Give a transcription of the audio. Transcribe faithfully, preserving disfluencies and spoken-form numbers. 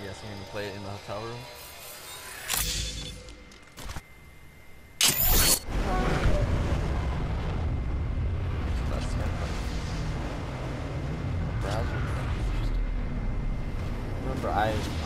guessing you're gonna play it in the hotel room. That's browser. Remember, I